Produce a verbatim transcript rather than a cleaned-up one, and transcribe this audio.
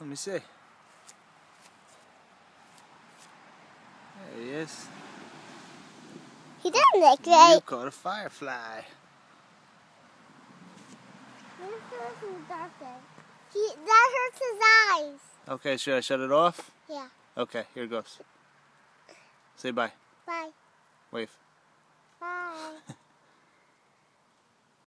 Let me see. There he is. He doesn't look right. You caught a firefly. He, that hurts his eyes. Okay, should I shut it off? Yeah. Okay, here it goes. Say bye. Bye. Wave. Bye.